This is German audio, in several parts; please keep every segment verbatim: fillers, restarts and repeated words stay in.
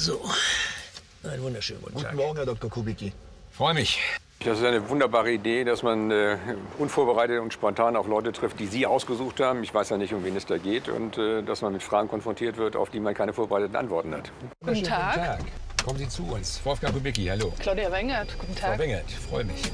So, einen wunderschönen guten Tag. Guten Morgen, Herr Doktor Kubicki. Freue mich. Das ist eine wunderbare Idee, dass man äh, unvorbereitet und spontan auf Leute trifft, die Sie ausgesucht haben. Ich weiß ja nicht, um wen es da geht. Und äh, dass man mit Fragen konfrontiert wird, auf die man keine vorbereiteten Antworten hat. Guten Tag. Guten Tag. Kommen Sie zu uns. Wolfgang Kubicki, hallo. Claudia Wengert, guten Tag. Frau Wengert, freue mich.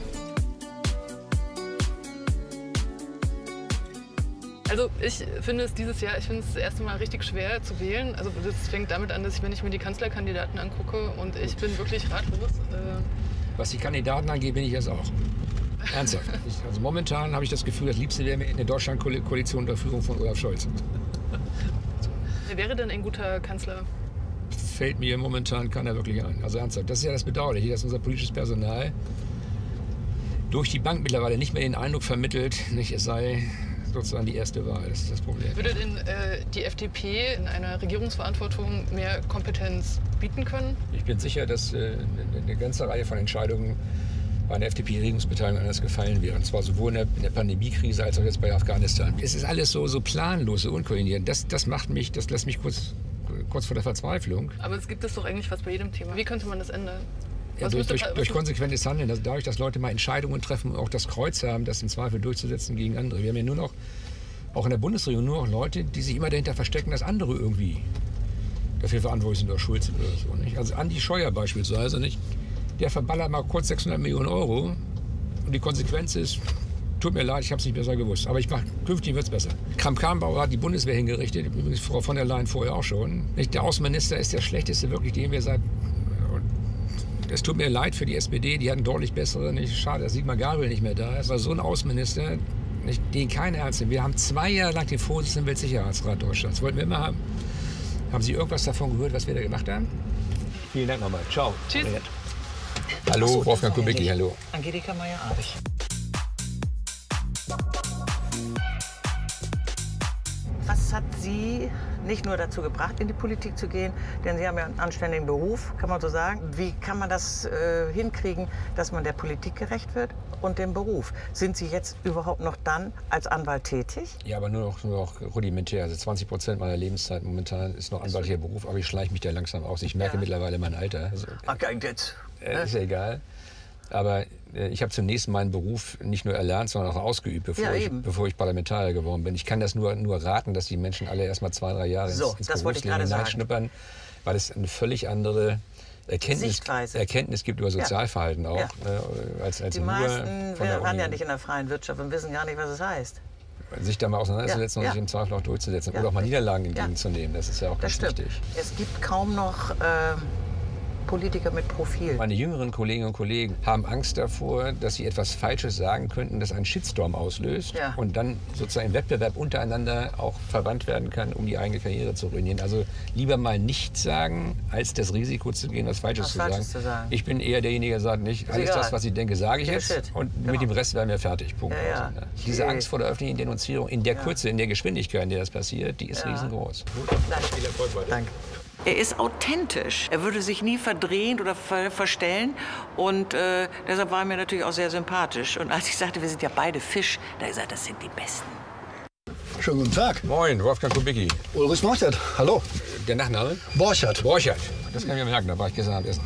Also ich finde es dieses Jahr, ich finde es das erste Mal richtig schwer zu wählen. Also das fängt damit an, dass ich, wenn ich mir die Kanzlerkandidaten angucke und ich bin wirklich ratlos. Äh Was die Kandidaten angeht, bin ich es auch. Ernsthaft. Ich, also momentan habe ich das Gefühl, das Liebste wäre eine Deutschland-Koalition unter Führung von Olaf Scholz. Wer wäre denn ein guter Kanzler? Fällt mir momentan keiner wirklich ein. Also ernsthaft, das ist ja das Bedauerliche, dass unser politisches Personal durch die Bank mittlerweile nicht mehr den Eindruck vermittelt, nicht, es sei sozusagen die erste Wahl. Das ist das Problem. Würde denn äh, die F D P in einer Regierungsverantwortung mehr Kompetenz bieten können? Ich bin sicher, dass äh, eine ganze Reihe von Entscheidungen bei einer F D P-Regierungsbeteiligung anders gefallen wären. Und zwar sowohl in der, in der Pandemiekrise als auch jetzt bei Afghanistan. Es ist alles so, so planlos, so unkoordiniert. Das, das macht mich, das lässt mich kurz, kurz vor der Verzweiflung. Aber es gibt es doch eigentlich fast bei jedem Thema. Wie könnte man das ändern? Ja, durch, durch, durch konsequentes Handeln, also dadurch, dass Leute mal Entscheidungen treffen und auch das Kreuz haben, das im Zweifel durchzusetzen gegen andere. Wir haben ja nur noch, auch in der Bundesregierung, nur noch Leute, die sich immer dahinter verstecken, dass andere irgendwie dafür verantwortlich sind oder schuld sind oder so. Nicht? Also Andi Scheuer beispielsweise, nicht? Der verballert mal kurz sechshundert Millionen Euro und die Konsequenz ist, tut mir leid, ich habe es nicht besser gewusst, aber ich mach, künftig wird es besser. Kramp-Karrenbauer hat die Bundeswehr hingerichtet, übrigens Frau von der Leyen vorher auch schon. Nicht? Der Außenminister ist der schlechteste, wirklich, den wir seit... Es tut mir leid für die S P D, die hatten deutlich bessere. Nicht? Schade, dass Sigmar Gabriel nicht mehr da ist. Also so ein Außenminister, nicht, den keiner ernst nimmt. Wir haben zwei Jahre lang den Vorsitzenden im Weltsicherheitsrat Deutschlands. Das wollten wir immer haben. Haben Sie irgendwas davon gehört, was wir da gemacht haben? Vielen Dank nochmal. Ciao. Tschüss. Hallo, so, Wolfgang Kubicki, hallo. Angelika Meyer-Arch. Was hat Sie nicht nur dazu gebracht, in die Politik zu gehen, denn Sie haben ja einen anständigen Beruf, kann man so sagen. Wie kann man das äh, hinkriegen, dass man der Politik gerecht wird und dem Beruf? Sind Sie jetzt überhaupt noch dann als Anwalt tätig? Ja, aber nur noch, nur noch rudimentär. Also zwanzig Prozent meiner Lebenszeit momentan ist noch anwaltlicher Beruf, aber ich schleiche mich da langsam aus. Ich merke ja. mittlerweile mein Alter. Also, okay, jetzt. Äh, ist ja egal. Aber äh, ich habe zunächst meinen Beruf nicht nur erlernt, sondern auch ausgeübt, bevor, ja, ich, bevor ich Parlamentarier geworden bin. Ich kann das nur, nur raten, dass die Menschen alle erst mal zwei, drei Jahre so, ins, ins das Berufsleben hineinschnuppern, weil es eine völlig andere Erkenntnis, Erkenntnis gibt über Sozialverhalten ja. auch. Ja. Äh, als, als die nur meisten von der waren Uni. Ja nicht in der freien Wirtschaft und wissen gar nicht, was es heißt. Sich da mal auseinanderzusetzen ja. und sich im Zweifel auch durchzusetzen ja. oder auch mal Niederlagen entgegenzunehmen. Das ist ja auch das ganz stimmt. wichtig. Es gibt kaum noch... Äh, Politiker mit Profil. Meine jüngeren Kolleginnen und Kollegen haben Angst davor, dass sie etwas Falsches sagen könnten, das einen Shitstorm auslöst ja. und dann sozusagen im Wettbewerb untereinander auch verwandt werden kann, um die eigene Karriere zu ruinieren. Also lieber mal nichts sagen, als das Risiko zu gehen, was Falsches, was zu, Falsches sagen. zu sagen. Ich bin eher derjenige, der sagt, nicht alles das, was ich denke, sage ich jetzt Shit. und genau. mit dem Rest werden wir fertig. Punkt. Ja, ja. Also, ne? Diese okay. Angst vor der öffentlichen Denunzierung in der ja. Kürze, in der Geschwindigkeit, in der das passiert, die ist ja. riesengroß. Danke. Viel Erfolg weiter. Danke. Er ist authentisch. Er würde sich nie verdrehen oder ver verstellen. Und äh, deshalb war er mir natürlich auch sehr sympathisch. Und als ich sagte, wir sind ja beide Fisch, da hat er gesagt, das sind die Besten. Schönen guten Tag. Moin, Wolfgang Kubicki. Ulrich Borchert, hallo. Der Nachname? Borchert. Borchert. Das kann ich mir merken, da war ich gestern Abend essen.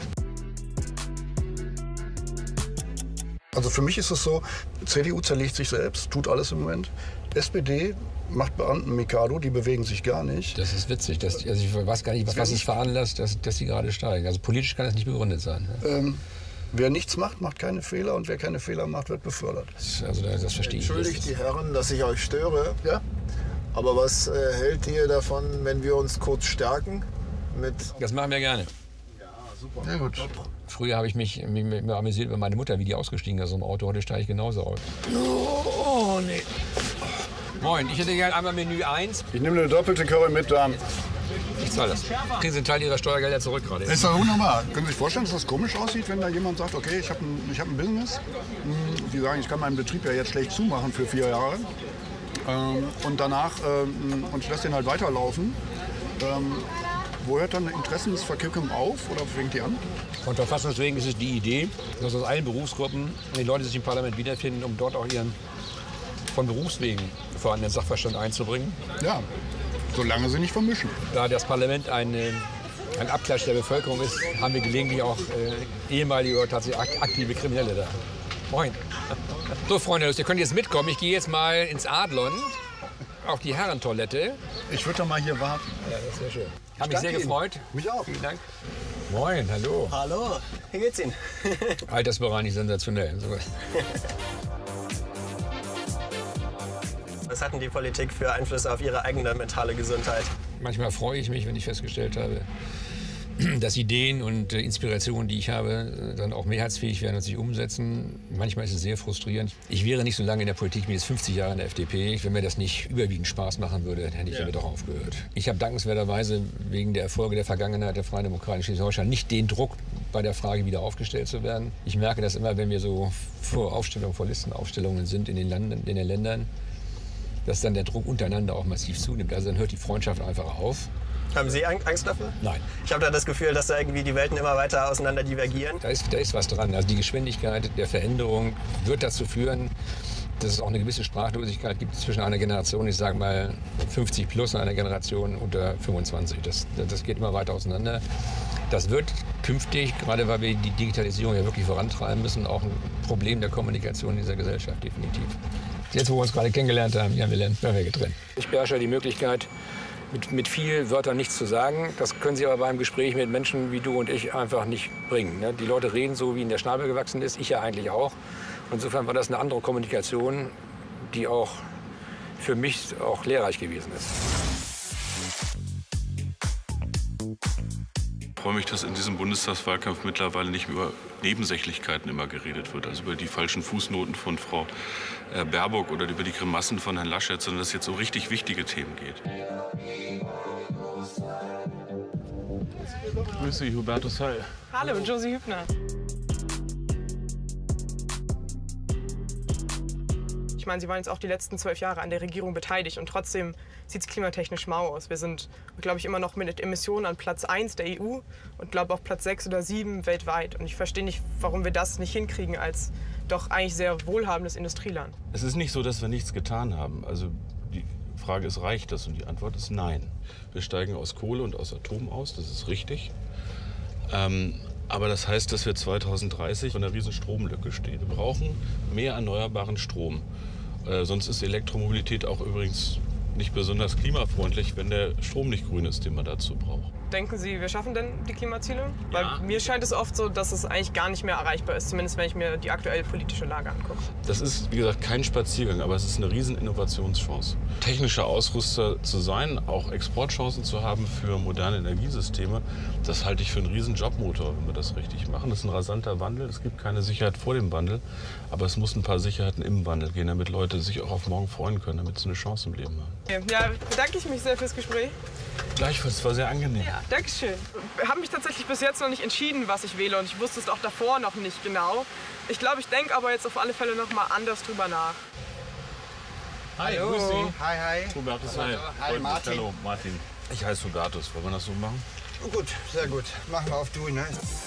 Also für mich ist es so, C D U zerlegt sich selbst, tut alles im Moment. S P D macht Beamten Mikado, die bewegen sich gar nicht. Das ist witzig. Das, also ich weiß gar nicht, was, was es veranlasst, dass, dass die gerade steigen. Also politisch kann das nicht begründet sein. Ähm, wer nichts macht, macht keine Fehler und wer keine Fehler macht, wird befördert. Das, also das, das verstehe ich. Entschuldigt die Herren, dass ich euch störe. Ja? Aber was äh, hält ihr davon, wenn wir uns kurz stärken? Mit das machen wir gerne. Ja, super. Sehr gut. Früher habe ich mich, mich, mich amüsiert über meine Mutter, wie die ausgestiegen ist aus dem Auto. Heute steige ich genauso aus. Oh, nee. Moin, ich hätte gerne einmal Menü eins. Ich nehme eine doppelte Curry mit Darm. Ich zahle das. Kriegen Sie einen Teil Ihrer Steuergelder zurück gerade. Ist doch wunderbar. Können Sie sich vorstellen, dass das komisch aussieht, wenn da jemand sagt, okay, ich habe ein, ich hab ein Business. Die sagen, ich kann meinen Betrieb ja jetzt schlecht zumachen für vier Jahre. Ähm, und danach, ähm, und ich lasse den halt weiterlaufen. Ähm, wo hört dann eine Interessensverquickung auf oder fängt die an? Und verfassungswegen ist es die Idee, dass aus allen Berufsgruppen die Leute sich im Parlament wiederfinden, um dort auch ihren von Berufswegen vorhandenen Sachverstand einzubringen. Ja, solange sie nicht vermischen. Da das Parlament eine ein Abklatsch der Bevölkerung ist, haben wir gelegentlich auch äh, ehemalige oder tatsächlich aktive Kriminelle da. Moin. So, Freunde, ihr könnt jetzt mitkommen. Ich gehe jetzt mal ins Adlon auf die Herrentoilette. Ich würde doch mal hier warten. Ja, das wäre schön. Hab mich sehr gefreut. Mich auch. Vielen Dank. Moin, hallo. Hallo, wie geht's Ihnen? Altersbereinigt sensationell. Was hat denn die Politik für Einflüsse auf Ihre eigene mentale Gesundheit? Manchmal freue ich mich, wenn ich festgestellt habe, dass Ideen und Inspirationen, die ich habe, dann auch mehrheitsfähig werden und sich umsetzen. Manchmal ist es sehr frustrierend. Ich wäre nicht so lange in der Politik, ich bin jetzt fünfzig Jahre in der F D P. Wenn mir das nicht überwiegend Spaß machen würde, hätte ich ja. damit auch aufgehört. Ich habe dankenswerterweise wegen der Erfolge der Vergangenheit der Freien Demokraten in Schleswig-Holstein nicht den Druck, bei der Frage wieder aufgestellt zu werden. Ich merke das immer, wenn wir so vor Aufstellungen, vor Listenaufstellungen sind in den, Landen, in den Ländern, dass dann der Druck untereinander auch massiv zunimmt. Also dann hört die Freundschaft einfach auf. Haben Sie Angst davor? Nein. Ich habe da das Gefühl, dass da irgendwie die Welten immer weiter auseinander divergieren. Da ist, da ist was dran. Also die Geschwindigkeit der Veränderung wird dazu führen, dass es auch eine gewisse Sprachlosigkeit gibt zwischen einer Generation, ich sage mal fünfzig plus, und einer Generation unter fünfundzwanzig. Das, das geht immer weiter auseinander. Das wird künftig, gerade weil wir die Digitalisierung ja wirklich vorantreiben müssen, auch ein Problem der Kommunikation in dieser Gesellschaft, definitiv. Jetzt, wo wir uns gerade kennengelernt haben, ja, wir lernen, werden wir getrennt. Ich beherrsche die Möglichkeit, mit, mit vielen Wörtern nichts zu sagen. Das können Sie aber beim Gespräch mit Menschen wie du und ich einfach nicht bringen. Ne? Die Leute reden so, wie ihnen der Schnabel gewachsen ist, ich ja eigentlich auch. Insofern war das eine andere Kommunikation, die auch für mich auch lehrreich gewesen ist. Ich freue mich, dass in diesem Bundestagswahlkampf mittlerweile nicht mehr über Nebensächlichkeiten immer geredet wird. Also über die falschen Fußnoten von Frau Baerbock oder über die Grimassen von Herrn Laschet, sondern dass es jetzt um richtig wichtige Themen geht. Grüße Sie, Hubertus Heil. Hallo, Josie Hübner. Ich meine, Sie waren jetzt auch die letzten zwölf Jahre an der Regierung beteiligt und trotzdem sieht es klimatechnisch mau aus. Wir sind, glaube ich, immer noch mit Emissionen an Platz eins der E U und glaube auf Platz sechs oder sieben weltweit. Und ich verstehe nicht, warum wir das nicht hinkriegen als doch eigentlich sehr wohlhabendes Industrieland. Es ist nicht so, dass wir nichts getan haben. Also die Frage ist, reicht das? Und die Antwort ist nein. Wir steigen aus Kohle und aus Atom aus, das ist richtig. Ähm, aber das heißt, dass wir zweitausenddreißig vor einer riesen Stromlücke stehen. Wir brauchen mehr erneuerbaren Strom. Äh, sonst ist Elektromobilität auch übrigens nicht besonders klimafreundlich, wenn der Strom nicht grün ist, den man dazu braucht. Denken Sie, wir schaffen denn die Klimaziele? Ja. Weil mir scheint es oft so, dass es eigentlich gar nicht mehr erreichbar ist, zumindest wenn ich mir die aktuelle politische Lage angucke. Das ist, wie gesagt, kein Spaziergang, aber es ist eine riesen Innovationschance. Technischer Ausrüster zu sein, auch Exportchancen zu haben für moderne Energiesysteme, das halte ich für einen riesen Jobmotor, wenn wir das richtig machen. Das ist ein rasanter Wandel, es gibt keine Sicherheit vor dem Wandel, aber es muss ein paar Sicherheiten im Wandel gehen, damit Leute sich auch auf morgen freuen können, damit sie eine Chance im Leben haben. Ja, bedanke ich mich sehr fürs Gespräch. Gleichfalls, es war sehr angenehm. Ja, danke schön. Ich habe mich tatsächlich bis jetzt noch nicht entschieden, was ich wähle und ich wusste es auch davor noch nicht genau. Ich glaube, ich denke aber jetzt auf alle Fälle noch mal anders drüber nach. Hi, Hallo. grüß Sie. Hi, hi. Hubertus, hi. Hi, Martin. Hallo, Martin. Ich heiße Hubertus. Wollen wir das so machen? Gut, sehr gut. Machen wir auf du, ne?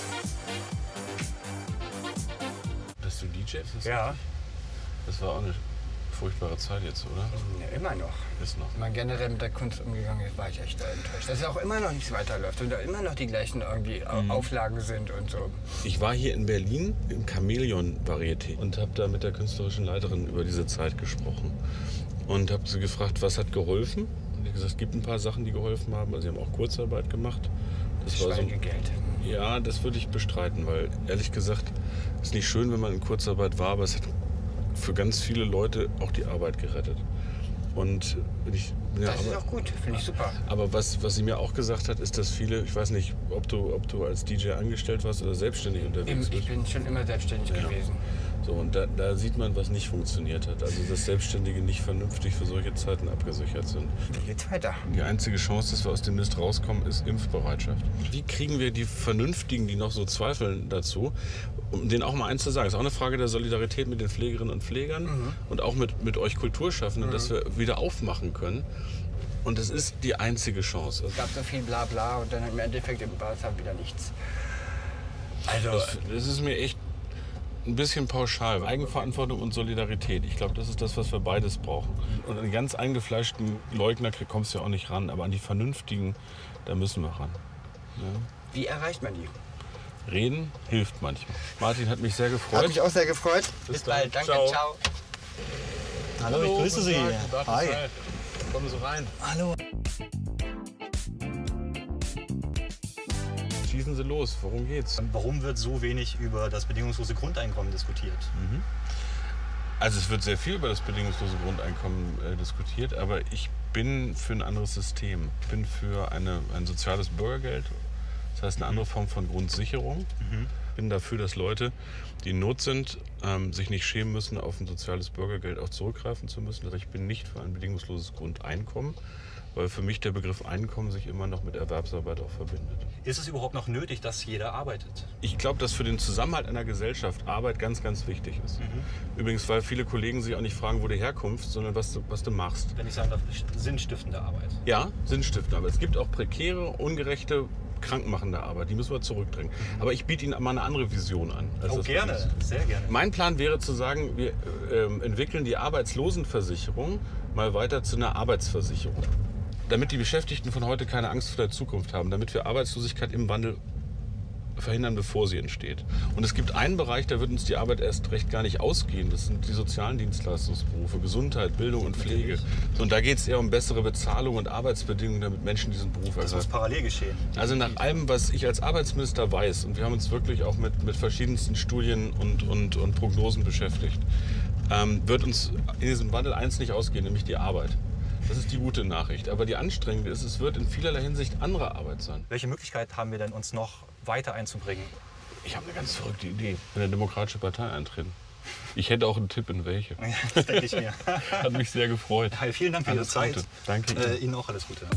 Bist du D J? Ist das Ja. richtig? Das war auch eine furchtbare Zeit jetzt, oder? Ja, immer noch. Ist noch. Wenn man generell mit der Kunst umgegangen ist, war ich echt enttäuscht. Dass es auch immer noch nichts weiterläuft und da immer noch die gleichen irgendwie Mhm. Auflagen sind und so. Ich war hier in Berlin im Chamäleon-Varieté und habe da mit der künstlerischen Leiterin über diese Zeit gesprochen. Und habe sie gefragt, was hat geholfen? Und ich habe gesagt, es gibt ein paar Sachen, die geholfen haben. Also sie haben auch Kurzarbeit gemacht. Das war so ein, Schweigegeld. ja, das würde ich bestreiten, weil ehrlich gesagt, es ist nicht schön, wenn man in Kurzarbeit war, aber es hat für ganz viele Leute auch die Arbeit gerettet. Und ich, ja, Das ist aber, auch gut, finde ich super. aber was, was sie mir auch gesagt hat, ist, dass viele, ich weiß nicht, ob du, ob du als D J angestellt warst oder selbstständig unterwegs Ich bist. bin schon immer selbstständig Ja. gewesen. So, und da, da sieht man, was nicht funktioniert hat. Also, dass Selbstständige nicht vernünftig für solche Zeiten abgesichert sind. Wie geht's weiter? Die einzige Chance, dass wir aus dem Mist rauskommen, ist Impfbereitschaft. Wie kriegen wir die Vernünftigen, die noch so zweifeln, dazu, um denen auch mal eins zu sagen? Das ist auch eine Frage der Solidarität mit den Pflegerinnen und Pflegern Mhm. und auch mit, mit euch Kulturschaffenden, Mhm. dass wir wieder aufmachen können. Und das ist die einzige Chance. Es gab so viel Blabla und dann im Endeffekt war es halt wieder nichts. Also, Das, das ist mir echt ein bisschen pauschal. Eigenverantwortung und Solidarität. Ich glaube, das ist das, was wir beides brauchen. Und an die ganz eingefleischten Leugner kommst du ja auch nicht ran. Aber an die Vernünftigen, da müssen wir ran. Ja. Wie erreicht man die? Reden hilft manchmal. Martin, hat mich sehr gefreut. Hat mich auch sehr gefreut. Bis, Bis bald. Danke. Ciao. Ciao. Hallo, ich grüße Sie. Hi. Kommen Sie rein. Hallo. Schießen Sie los. Worum geht's? Warum wird so wenig über das bedingungslose Grundeinkommen diskutiert? Mhm. Also es wird sehr viel über das bedingungslose Grundeinkommen äh, diskutiert, aber ich bin für ein anderes System. Ich bin für eine, ein soziales Bürgergeld, das heißt eine andere Form von Grundsicherung. Mhm. Ich bin dafür, dass Leute, die in Not sind, ähm, sich nicht schämen müssen, auf ein soziales Bürgergeld auch zurückgreifen zu müssen. Also ich bin nicht für ein bedingungsloses Grundeinkommen, weil für mich der Begriff Einkommen sich immer noch mit Erwerbsarbeit auch verbindet. Ist es überhaupt noch nötig, dass jeder arbeitet? Ich glaube, dass für den Zusammenhalt einer Gesellschaft Arbeit ganz, ganz wichtig ist. Mhm. Übrigens, weil viele Kollegen sich auch nicht fragen, wo du herkommst, sondern was du, was du machst. Wenn ich sagen darf, sinnstiftende Arbeit. Ja, sinnstiftende Arbeit. Es gibt auch prekäre, ungerechte, krankmachende Arbeit. Die müssen wir zurückdrängen. Mhm. Aber ich biete Ihnen mal eine andere Vision an. Als oh, das gerne. Sehr gerne. Mein Plan wäre zu sagen, wir äh, entwickeln die Arbeitslosenversicherung mal weiter zu einer Arbeitsversicherung. Damit die Beschäftigten von heute keine Angst vor der Zukunft haben, damit wir Arbeitslosigkeit im Wandel verhindern, bevor sie entsteht. Und es gibt einen Bereich, da wird uns die Arbeit erst recht gar nicht ausgehen. Das sind die sozialen Dienstleistungsberufe, Gesundheit, Bildung und Pflege. Und da geht es eher um bessere Bezahlung und Arbeitsbedingungen, damit Menschen diesen Beruf ergreifen. Das muss parallel geschehen. Also nach allem, was ich als Arbeitsminister weiß, und wir haben uns wirklich auch mit, mit verschiedensten Studien und, und, und Prognosen beschäftigt, ähm, wird uns in diesem Wandel eins nicht ausgehen, nämlich die Arbeit. Das ist die gute Nachricht. Aber die anstrengende ist, es wird in vielerlei Hinsicht andere Arbeit sein. Welche Möglichkeit haben wir denn, uns noch weiter einzubringen? Ich habe eine ganz verrückte Idee. In eine demokratische Partei eintreten. Ich hätte auch einen Tipp, in welche. Ja, das denke ich mir. Hat mich sehr gefreut. Hi, vielen Dank für Ihre Zeit. Gute. Danke Ihnen. Äh, Ihnen auch alles Gute.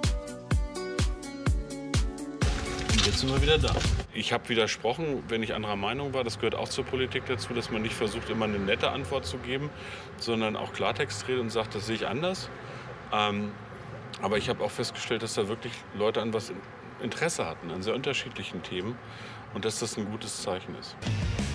Jetzt sind wir wieder da. Ich habe widersprochen, wenn ich anderer Meinung war. Das gehört auch zur Politik dazu, dass man nicht versucht, immer eine nette Antwort zu geben, sondern auch Klartext redet und sagt, das sehe ich anders. Ähm, aber ich habe auch festgestellt, dass da wirklich Leute an was Interesse hatten, an sehr unterschiedlichen Themen und dass das ein gutes Zeichen ist.